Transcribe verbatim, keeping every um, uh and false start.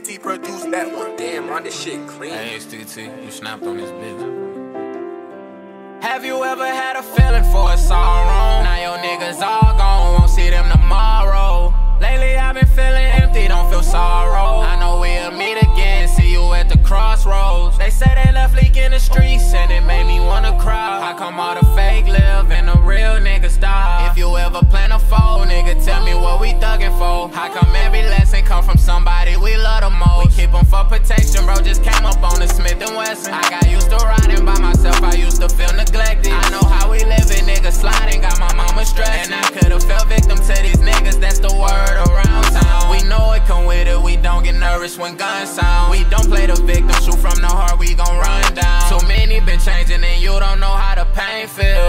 T produced that one. Damn, man, this shit clean. Hey, H T T, you snapped on this bitch. Have you ever had a feeling for a sorrow? Now your niggas all gone, won't see them tomorrow. Lately I've been feeling empty, don't feel sorrow. I know we'll meet again, see you at the crossroads. They say they left leak in the streets and it made me wanna cry. How come all the fake live and the real niggas die? If you ever plan a fold, nigga, tell me what we thuggin' for. How come every lesson come from somebody we love the most? We keep them for protection, bro, just came up on the Smith and Wesson. I got used to riding by myself, I used to feel neglected. I know how we living, niggas sliding, got my mama stressed. And I could've fell victim to these niggas, that's the word around town. We know it come with it, we don't get nervous when guns sound. We don't play the victim, shoot from the heart, we gon' run down. Too many been changing and you don't know how the pain feels.